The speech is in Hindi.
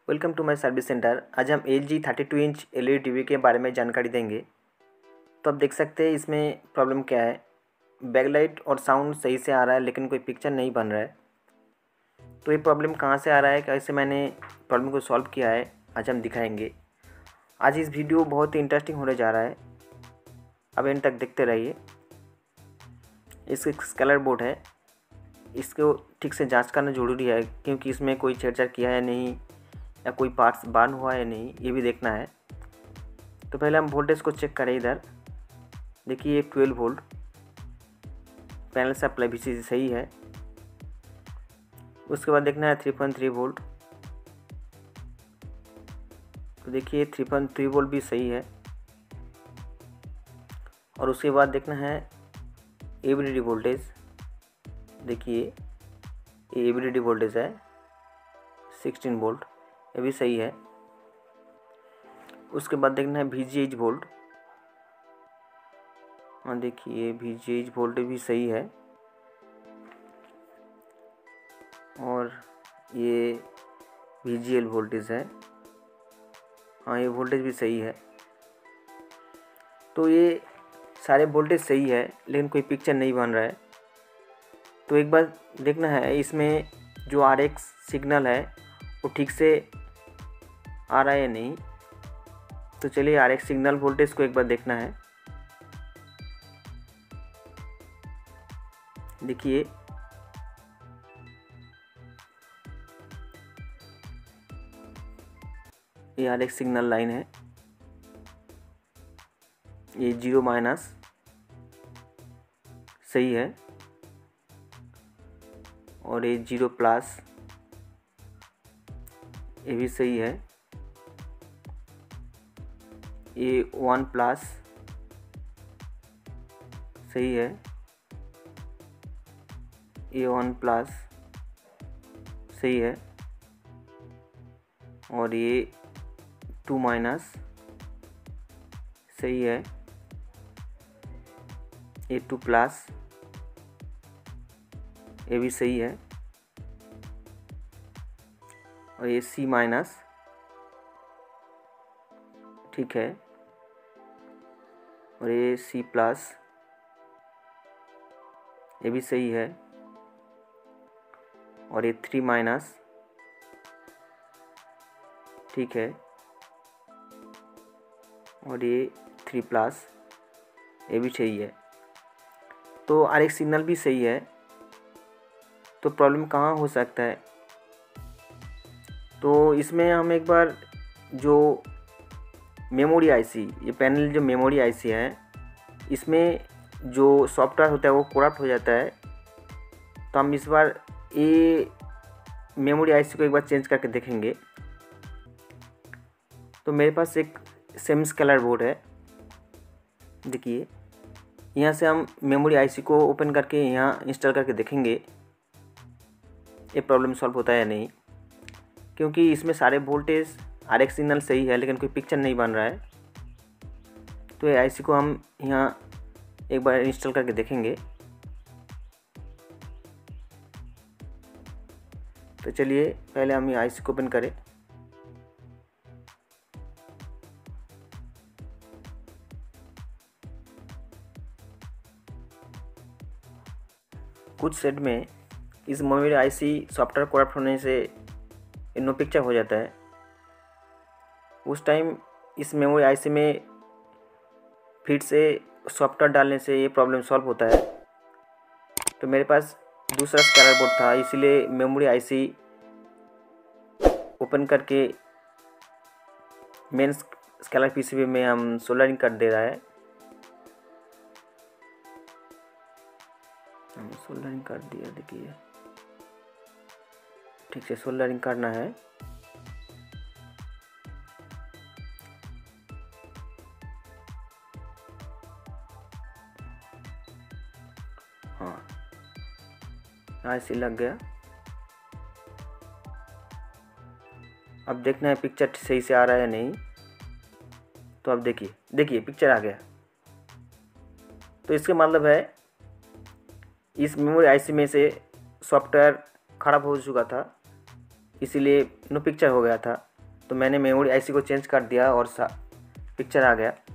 Welcome to my service centre. आज हम LG 32 इंच LED टीवी के बारे में जानकारी देंगे। तो आप देख सकते हैं इसमें प्रॉब्लम क्या है। बैकलाइट और साउंड सही से आ रहा है लेकिन कोई पिक्चर नहीं बन रहा है। तो ये प्रॉब्लम कहाँ से आ रहा है, कैसे मैंने प्रॉब्लम को सॉल्व किया है, आज हम दिखाएंगे। आज इस वीडियो बहुत ही इंटरेस्टिंग होने जा रहा है, अब एंड तक देखते रहिए। इसका कलर बोर्ड है, इसको ठीक से जांच करना ज़रूरी है क्योंकि इसमें कोई छेड़छाड़ किया है नहीं या कोई पार्ट्स बर्न हुआ है नहीं, ये भी देखना है। तो पहले हम वोल्टेज को चेक करें। इधर देखिए 12 वोल्ट पैनल सप्लाई भी सही है। उसके बाद देखना है 3.3 वोल्ट, तो देखिए 3.3 वोल्ट भी सही है। और उसके बाद देखना है एवरीडी वोल्टेज, देखिए ये एवरीडी वोल्टेज है 16 वोल्ट, ये भी सही है। उसके बाद देखना है VGH वोल्ट, हाँ देखिए VGH वोल्ट भी सही है। और ये VGL वोल्टेज है, हाँ ये वोल्टेज भी सही है। तो ये सारे वोल्टेज सही है लेकिन कोई पिक्चर नहीं बन रहा है। तो एक बार देखना है इसमें जो RX सिग्नल है वो ठीक से आ रहा है या नहीं। तो चलिए RX सिग्नल वोल्टेज को एक बार देखना है। देखिए ये RX सिग्नल लाइन है, ये 0- सही है। और ये 0+, ये भी सही है। ये 1+ सही है, ये 1+ सही है। और ये 2- सही है, ये 2+, ये भी सही है। और ये C- ठीक है। और ये C+, ये भी सही है। और ये 3- ठीक है। और ये 3+, ये भी सही है। तो RX सिग्नल भी सही है। तो प्रॉब्लम कहाँ हो सकता है, तो इसमें हम एक बार जो मेमोरी IC, ये पैनल जो मेमोरी IC है, इसमें जो सॉफ्टवेयर होता है वो करप्ट हो जाता है। तो हम इस बार ये मेमोरी IC को एक बार चेंज करके देखेंगे। तो मेरे पास एक सेमी स्केलर बोर्ड है, देखिए यहाँ से हम मेमोरी IC को ओपन करके यहाँ इंस्टॉल करके देखेंगे ये प्रॉब्लम सॉल्व होता है या नहीं। क्योंकि इसमें सारे वोल्टेज RX सिग्नल सही है लेकिन कोई पिक्चर नहीं बन रहा है। तो ये IC को हम यहाँ एक बार इंस्टॉल करके देखेंगे। तो चलिए पहले हम ये IC को ओपन करें। कुछ सेट में इस मेमोरी IC सॉफ्टवेयर करप्ट होने से नो पिक्चर हो जाता है। उस टाइम इस मेमोरी IC में फिर से सॉफ्टवेयर डालने से ये प्रॉब्लम सॉल्व होता है। तो मेरे पास दूसरा स्केलर बोर्ड था, इसीलिए मेमोरी IC ओपन करके मेन स्केलर PCB में हम सोल्डरिंग कर दे रहा है। हम सोल्डरिंग कर दिया, देखिए ठीक से सोल्डरिंग करना है। हाँ IC लग गया। अब देखना है पिक्चर सही से आ रहा है या नहीं। तो अब देखिए पिक्चर आ गया। तो इसका मतलब है इस मेमोरी IC में से सॉफ्टवेयर ख़राब हो चुका था, इसीलिए नो पिक्चर हो गया था। तो मैंने मेमोरी आईसी को चेंज कर दिया और पिक्चर आ गया।